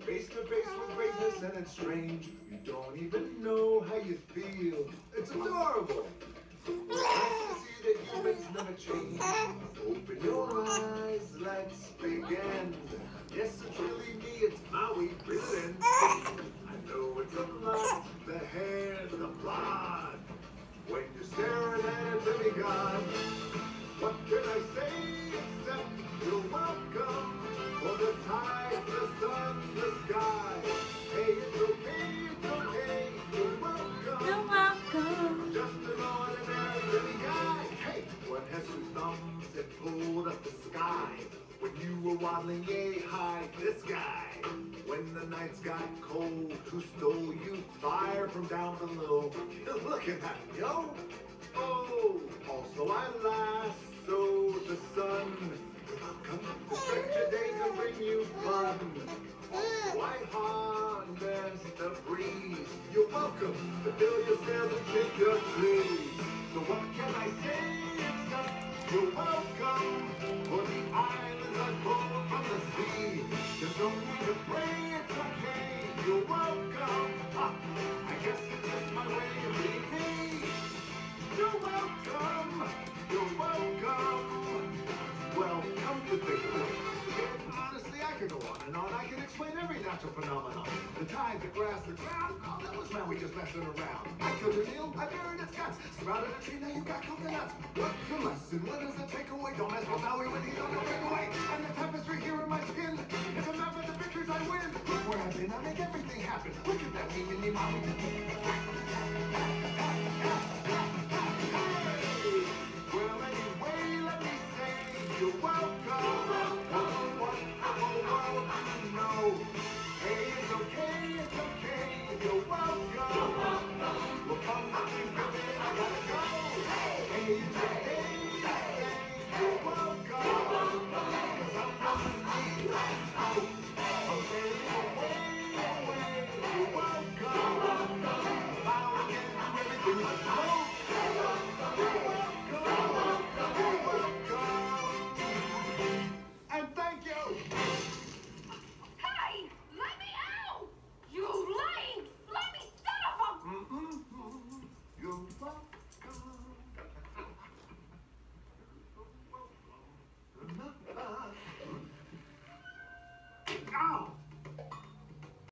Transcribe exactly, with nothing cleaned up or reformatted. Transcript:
Face to face with greatness and it's strange. You don't even know how you feel. It's adorable. It's nice to see that humans never change. Open your eyes, let's begin. Yes, it's really me, it's Maui Brilliant. I know it's a lot, the hair, the blood. When you're staring at a demigod, what can I say except you're welcome? For the tides, the sun, the sky. Hey, it's okay, it's okay, you're welcome. You're welcome. Just an ordinary little guy. Hey, when Jesus thumbs and pulled up the sky. When you were waddling yay high, this guy. When the nights got cold, who stole you fire from down below? Look at that, yo. Oh, also I lassoed the sun. Come to stretch your days and bring you fun. Why harness the breeze? You're welcome to fill your sails and shake your trees. So what can I say except you're welcome? For the islands are cold from the sea. There's no need to pray, it's okay. You're welcome. Ah, I guess it's just my way of being me. You're welcome. You're welcome. Well, come to think of it, honestly, I could go on and on. I can explain every natural phenomenon. The tide, the grass, the ground. Oh, that was man, we just messing around. I killed an eel, I buried its guts. Surrounded a tree, now you got coconuts. What's the lesson? What does it take away? Don't mess with Maui when you don't know take away. And the tapestry here in my skin is a map of the victories I win. Look where I've been, I make everything happen. Look at that, me, me, Maui.